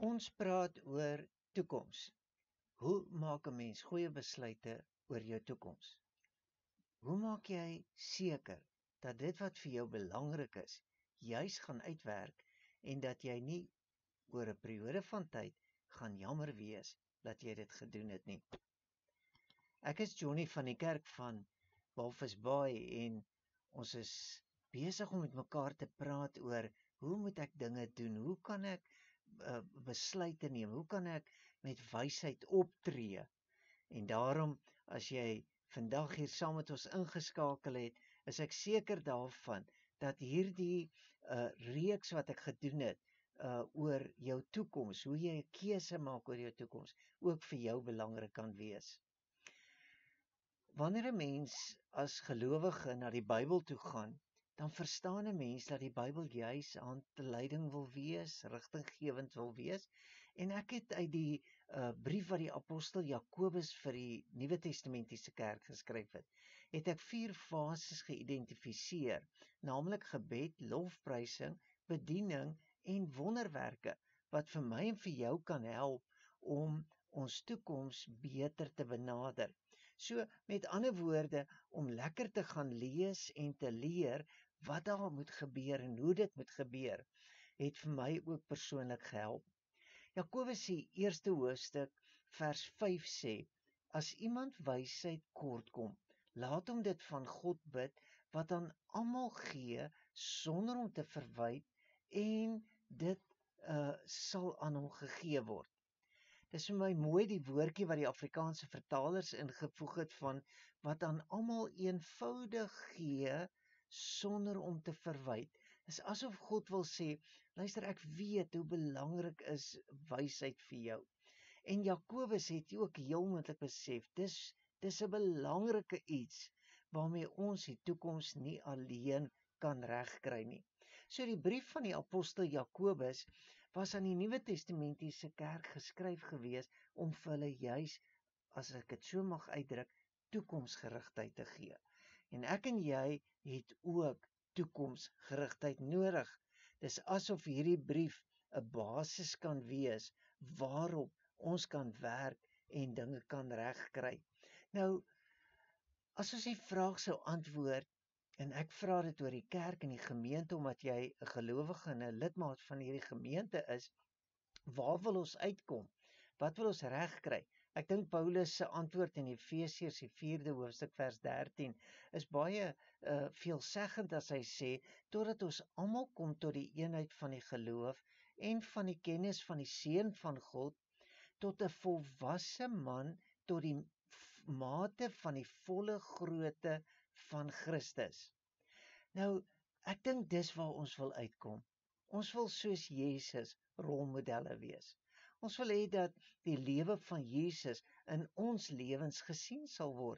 Ons praat oor toekoms. Hoe maak 'n mens goeie besluite oor jou toekoms? Hoe maak jy seker dat dit wat vir jou belangrik is, juis gaan uitwerk en dat jy nie oor 'n periode van tyd gaan jammer wees dat jy dit gedoen het nie? Ek is Johnny van die kerk van Walvis Bay en ons is besig om met mekaar te praat oor hoe moet ek dinge doen? Hoe kan ek besluite neem? Hoe kan ek met wysheid optree? En daarom, as jy vandag hier saam met ons ingeskakel het, is ek seker daarvan dat hierdie reeks wat ek gedoen het oor jou toekoms, hoe jy 'n keuse maak oor jou toekoms, ook vir jou belangrik kan wees. Wanneer 'n mens as gelowige na die Bybel toe gaan, dan verstaan 'n mens dat die Bybel juis handleiding wil wees, rigtinggewend wil wees. En ek het uit die brief wat die apostel Jakobus vir die Nuwe Testamentiese kerk geskryf het ek 4 fases geïdentifiseer, naamlik gebed, lofprysing, bediening en wonderwerke, wat vir my en vir jou kan help om ons toekoms beter te benader. So, met ander woorde, om lekker te gaan lees en te leer wat daar moet gebeur en hoe dit moet gebeur, het vir my ook persoonlik gehelp. Jakobus se eerste hoofstuk, vers 5 sê, as iemand wysheid kortkom, laat hom dit van God bid, wat aan almal gee, sonder om te verwyd, en dit sal aan hom gegee word. Dis vir my mooi die woordjie wat die Afrikaanse vertalers ingevoeg het van wat aan almal eenvoudig gee sonder om te verwyd. Dis asof God wil sê, luister, ek weet hoe belangrik is wysheid vir jou. En Jakobus het ook heel moontlik besef, dis 'n belangrike iets waarmee ons die toekoms nie alleen kan regkry nie. So die brief van die apostel Jakobus was aan die Nuwe Testamentiese kerk geskryf gewees om vir hulle juis, as ek dit so mag uitdruk, toekomsgerigtheid te gee. En ek en jy het ook toekomsgerigtheid nodig. Dis asof hierdie brief 'n basis kan wees waarop ons kan werk en dinge kan regkry. Nou, as ons die vraag sou antwoord, en ek vra dit oor die kerk en die gemeente, omdat jy 'n gelowige en 'n lidmaat van hierdie gemeente is, waar wil ons uitkom? Wat wil ons regkry? Ek dink Paulus se antwoord in Efesiërs die 4de hoofstuk vers 13 is baie veelzeggend as hy sê, totdat ons almal kom tot die eenheid van die geloof en van die kennis van die Seun van God, tot 'n volwasse man, tot die mate van die volle grootte van Christus. Nou, ek dink dis waar ons wil uitkom. Ons wil soos Jesus rolmodelle wees. Ons wil hê dat die lewe van Jesus in ons lewens gesien sal word.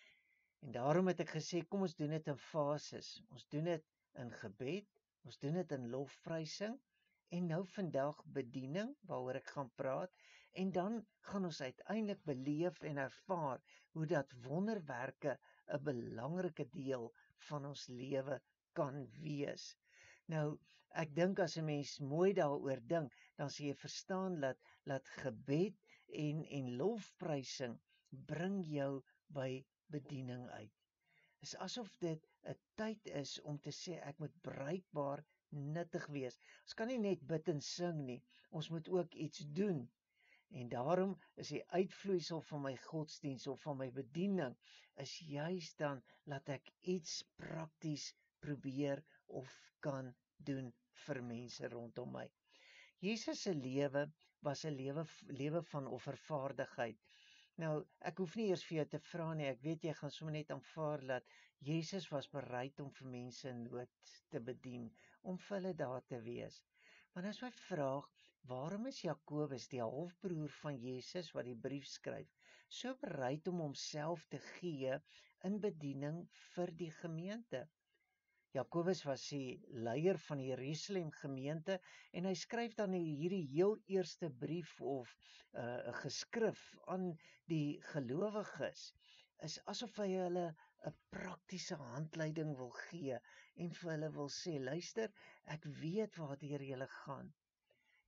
En daarom het ek gesê, kom ons doen dit in fases. Ons doen dit in gebed, ons doen dit in lofprysing, en nou vandag bediening, waaroor ek gaan praat, en dan gaan ons uiteindelik beleef en ervaar hoe dat wonderwerke 'n belangrike deel van ons lewe kan wees. Nou, ek dink as 'n mens mooi daaroor dink, dan sal jy verstaan dat gebed en lofprysing bring jou by bediening uit. Dit is asof dit 'n tyd is om te sê ek moet bruikbaar nuttig wees. Ons kan nie net bid en sing nie, ons moet ook iets doen. En daarom is die uitvloeisel van my godsdiens of van my bediening is juis dan laat ek iets prakties probeer of kan doen vir mense rondom my. Jesus se lewe was 'n lewe van offervaardigheid. Nou, ek hoef nie eers vir jou te vra nie, ek weet jy gaan sommer net aanvaar dat Jesus was bereid om vir mense in nood te bedien, om vir hulle daar te wees. Maar nou is my vraag, waarom is Jakobus, die halfbroer van Jesus wat die brief skryf, so bereid om homself te gee in bediening vir die gemeente? Jakobus was die leier van die Jerusalem gemeente en hy skryf dan hierdie heel eerste brief of 'n geskrif aan die gelowiges, is asof hy hulle 'n praktiese handleiding wil gee en vir hulle wil sê, luister, ek weet waardeur julle gaan.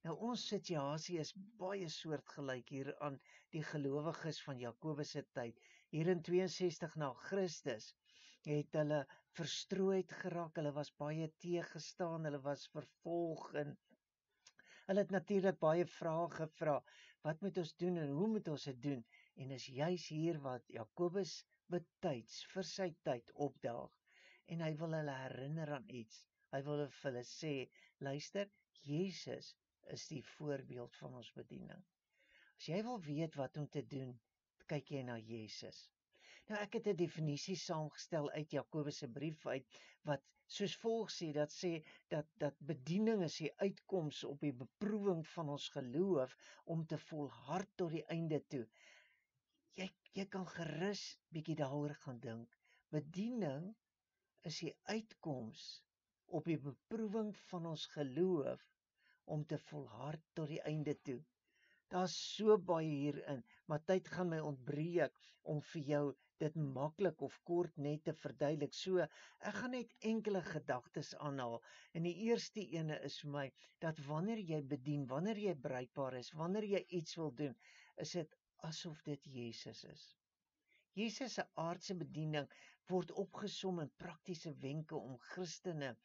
Nou ons situasie is baie soortgelyk hier aan die gelowiges van Jakobus se tyd. Hier in 62 na Christus het hulle verstrooid geraak, hulle was baie teëgestaan, hulle was vervolg en hulle het natuurlik baie vrae gevra. Wat moet ons doen en hoe moet ons dit doen? En is juis hier wat Jakobus betyds vir sy tyd opdaag. En hy wil hulle herinner aan iets. Hy wil vir hulle sê, luister, Jesus is die voorbeeld van ons bediening. As jy wil weet wat om te doen, kyk jy na Jesus. Nou ek het 'n definisie saamgestel uit Jakobus se brief uit wat soos volg sê, dat bediening is die uitkoms op die beproewing van ons geloof om te volhard tot die einde toe. Jy kan gerus bietjie daaroor gaan dink. Bediening is die uitkoms op die beproewing van ons geloof om te volhard tot die einde toe. Daar's so baie hierin, maar tyd gaan my ontbreek om vir jou dit maklik of kort net te verduidelik. So, ek gaan net enkele gedagtes aanhaal. En die eerste ene is vir my, dat wanneer jy bedien, wanneer jy bruikbaar is, wanneer jy iets wil doen, is dit asof dit Jesus is. Jesus se aardse bediening word opgesom in praktiese wenke om Christene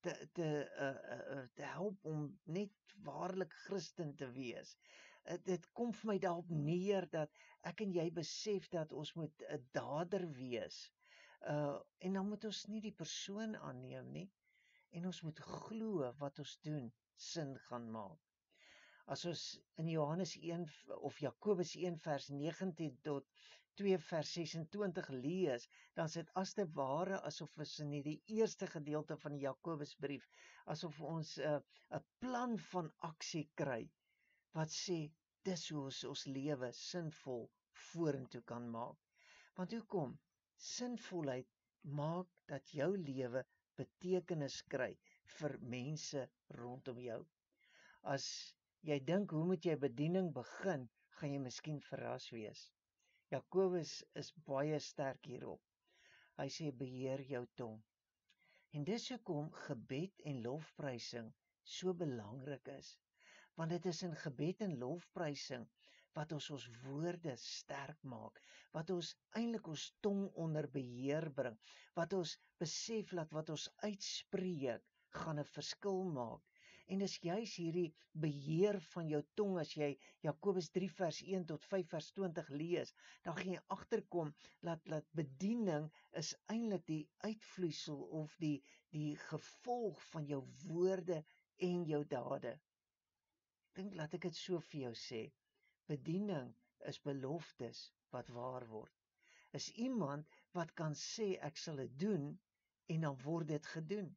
te help om net waarlik Christen te wees. Dit kom vir my daarop neer dat ek en jy besef dat ons moet 'n dader wees. En dan moet ons nie die persoon aanneem nie. En ons moet glo wat ons doen sin gaan maak. As ons in Johannes 1 of Jakobus 1 vers 19 tot 2 vers 26 lees, dan is dit as te ware asof ons in die eerste gedeelte van die Jakobusbrief, asof ons 'n plan van aksie kry, wat sê, dis hoe ons lewe sinvol vorentoe kan maak. Want hoekom? Sinvolheid maak dat jou lewe betekenis kry vir mense rondom jou. As jy dink, hoe moet jy bediening begin, gaan jy miskien verras wees. Jakobus is baie sterk hierop. Hy sê, beheer jou tong. En dis hoekom gebed en lofprysing so belangrik is. Want dit is in gebed en lofprysing wat ons woorde sterk maak, wat ons eintlik ons tong onder beheer bring, wat ons besef dat wat ons uitspreek gaan 'n verskil maak. En dis juis hierdie beheer van jou tong, as jy Jakobus 3 vers 1 tot 5 vers 20 lees, dan gaan jy agterkom dat bediening is eintlik die uitvloeisel of die gevolg van jou woorde en jou dade. Dink, laat ek dit so vir jou sê, bediening is beloftes wat waar word. Is iemand wat kan sê ek sal dit doen en dan word dit gedoen.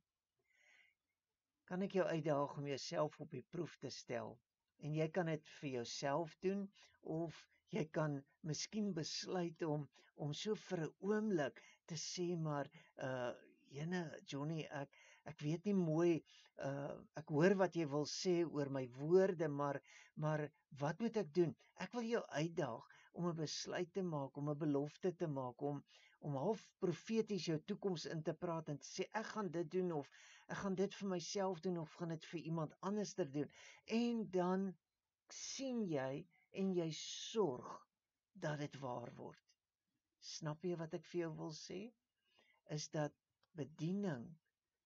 Kan ek jou uitdaag om jouself op die proef te stel? En jy kan dit vir jouself doen, of jy kan miskien besluit om so vir 'n oomblik te sê, maar jene Johnny, ek weet nie mooi, ek hoor wat jy wil sê oor my woorde, maar wat moet ek doen? Ek wil jou uitdaag om 'n besluit te maak, om 'n belofte te maak, om half profeties jou toekoms in te praat en te sê, ek gaan dit doen, of ek gaan dit vir myself doen, of gaan dit vir iemand anders doen. En dan sien jy en jy sorg dat dit waar word. Snap jy wat ek vir jou wil sê? Is dat bediening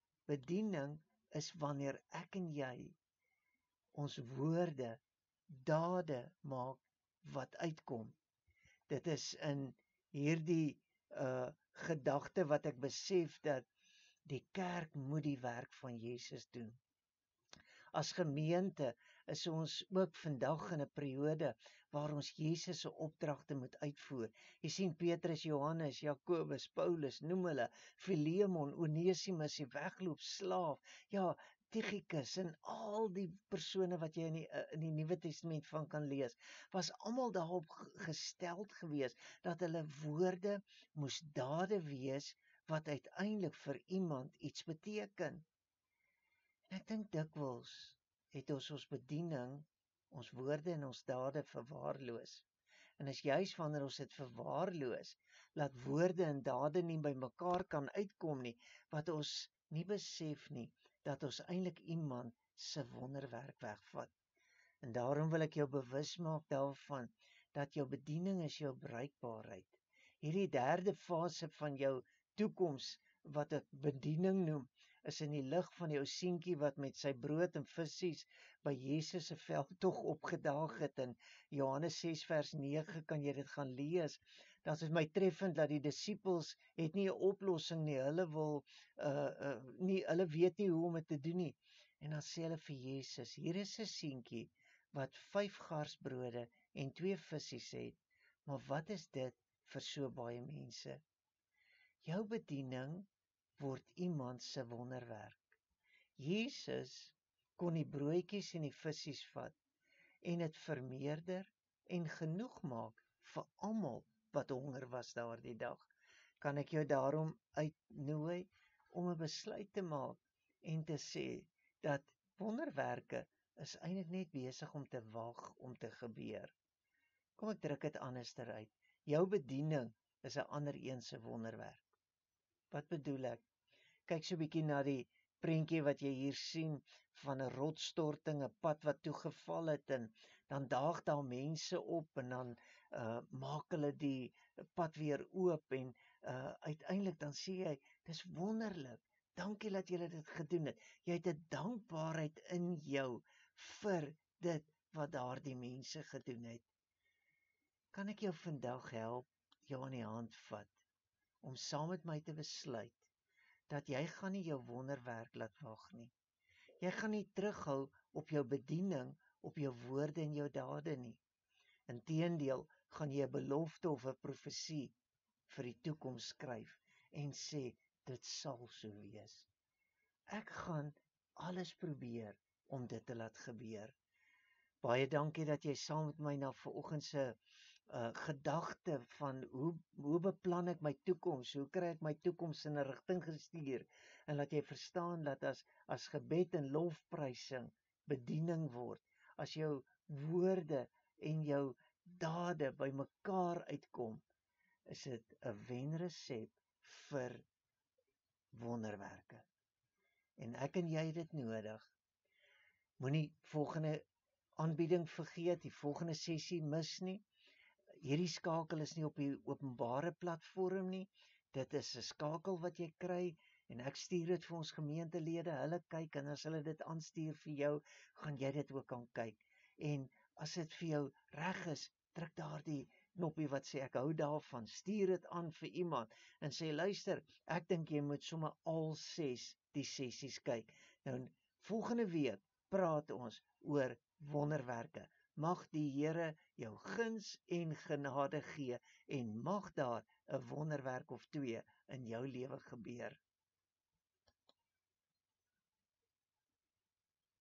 is wanneer ek en jy ons woorde, dade maak wat uitkom. Dit is in hierdie gedagte wat ek besef dat die kerk moet die werk van Jesus doen. As gemeente is ons ook vandag in 'n periode waar ons Jesus se opdragte moet uitvoer. Jy sien Petrus, Johannes, Jakobus, Paulus, noem hulle, Filemon, Onesimus, die wegloop slaaf, ja, Tychicus en al die persone wat jy in die Nuwe Testament van kan lees, was almal daarop gesteld gewees dat hulle woorde moes dade wees wat uiteindelik vir iemand iets beteken. En ek dink dikwels het ons bediening, ons woorde en ons dade verwaarloos. En is juis wanneer ons dit verwaarloos, laat woorde en dade nie by mekaar kan uitkom nie, wat ons nie besef nie, dat ons eintlik iemand se wonderwerk wegvat. En daarom wil ek jou bewus maak daarvan, dat jou bediening is jou bruikbaarheid. Hierdie derde fase van jou toekoms, wat ek bediening noem, is in die lig van jou seentjie wat met sy brood en visse by Jesus se veldtog opgedaag het. In Johannes 6 vers 9 kan jy dit gaan lees. Dat is my treffend dat die disippels het nie 'n oplossing nie. Hulle weet nie hoe om dit te doen nie. En dan sê hulle vir Jesus, hier is 'n seentjie wat 5 garsbrode en 2 visse het. Maar wat is dit vir so baie mense? Jou bediening word iemand se wonderwerk. Jesus kon die broodjies en die visse vat en dit vermeerder en genoeg maak vir almal wat honger was daardie dag. Kan ek jou daarom uitnooi om 'n besluit te maak en te sê dat wonderwerke is eintlik net besig om te wag om te gebeur. Kom ek druk dit anderster uit. Jou bediening is 'n ander een se wonderwerk. Wat bedoel ek? Kyk so 'n bietjie na die prentjie wat jy hier sien van 'n rotsstorting, 'n pad wat toegeval het en dan daag daar mense op en dan maak hulle die pad weer oop en uiteindelik dan sê jy, dis wonderlik. Dankie dat julle dit gedoen het. Jy het 'n dankbaarheid in jou vir dit wat daardie mense gedoen het. Kan ek jou vandag help, jou aan die hand vat om saam met my te besluit dat jy gaan nie jou wonderwerk laat wag nie. Jy gaan nie terughou op jou bediening, op jou woorde en jou dade nie. Inteendeel, gaan jy 'n belofte of 'n profesie vir die toekoms skryf en sê, dit sal so wees. Ek gaan alles probeer om dit te laat gebeur. Baie dankie dat jy saam met my na vanoggend se gedagte van hoe beplan ek my toekoms, hoe kry ek my toekoms in 'n rigting gestuur, en laat jy verstaan dat as gebed en lofprysing bediening word, as jou woorde en jou dade by mekaar uitkom, is dit 'n wenresep vir wonderwerke. En ek en jy het dit nodig. Moenie volgende aanbieding vergeet, die volgende sessie mis nie. Hierdie skakel is nie op die openbare platform nie. Dit is 'n skakel wat jy kry en ek stuur dit vir ons gemeentelede. Hulle kyk en as hulle dit aanstuur vir jou, gaan jy dit ook kan kyk. En as dit vir jou reg is, druk daardie knoppie wat sê ek hou daarvan. Stuur dit aan vir iemand en sê luister, ek dink jy moet sommer al 6 die sessies kyk. Nou volgende week praat ons oor wonderwerke. Mag die Here jou guns en genade gee en mag daar 'n wonderwerk of 2 in jou lewe gebeur.